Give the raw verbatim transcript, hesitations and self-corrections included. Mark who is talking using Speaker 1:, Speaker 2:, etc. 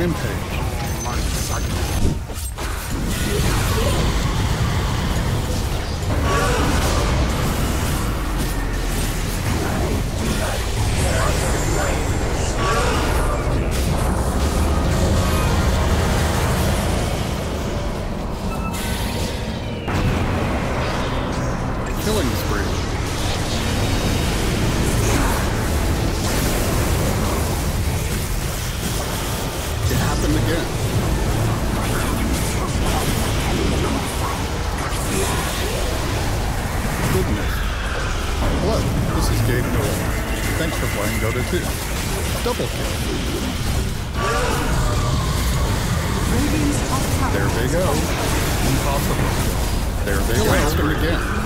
Speaker 1: rampage. Killing spree. It happened again. Goodness. Hello, this is Gabe Newell. Thanks for playing Dota two. Double kill. There they go. Impossible. There they go. Again.